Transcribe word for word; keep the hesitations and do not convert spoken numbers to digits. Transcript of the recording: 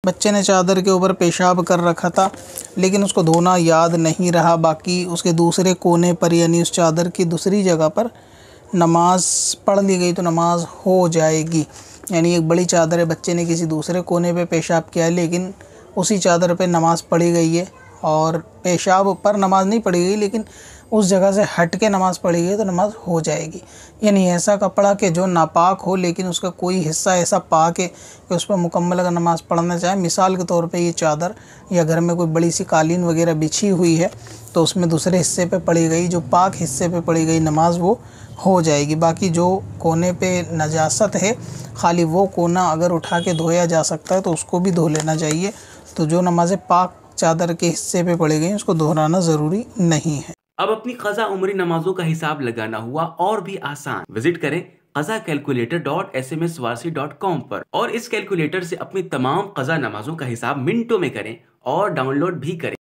बच्चे ने चादर के ऊपर पेशाब कर रखा था, लेकिन उसको धोना याद नहीं रहा। बाकी उसके दूसरे कोने पर यानी उस चादर की दूसरी जगह पर नमाज पढ़ ली गई तो नमाज हो जाएगी। यानी एक बड़ी चादर है, बच्चे ने किसी दूसरे कोने पे पेशाब किया है, लेकिन उसी चादर पे नमाज पढ़ी गई है और पेशाब पर नमाज नहीं पढ़ी गई, लेकिन उस जगह से हट के नमाज़ पढ़ी गई तो नमाज हो जाएगी। यानी ऐसा कपड़ा कि जो नापाक हो लेकिन उसका कोई हिस्सा ऐसा पाक है कि उस पर मुकम्मल अगर नमाज़ पढ़ना चाहे, मिसाल के तौर पे ये चादर या घर में कोई बड़ी सी कालीन वगैरह बिछी हुई है तो उसमें दूसरे हिस्से पे पड़ी गई, जो पाक हिस्से पे पड़ी गई नमाज वो हो जाएगी। बाकी जो कोने पे नजासत है, खाली वो कोना अगर उठा के धोया जा सकता है तो उसको भी धो लेना चाहिए। तो जो नमाज़ें पाक चादर के हिस्से पे पड़ी गई उसको दोहराना ज़रूरी नहीं है। अब अपनी क़ज़ा उम्री नमाजों का हिसाब लगाना हुआ और भी आसान। विजिट करें Qaza calculator dot S M S Warsi dot com पर और इस कैलकुलेटर से अपनी तमाम क़ज़ा नमाजों का हिसाब मिनटों में करें और डाउनलोड भी करें।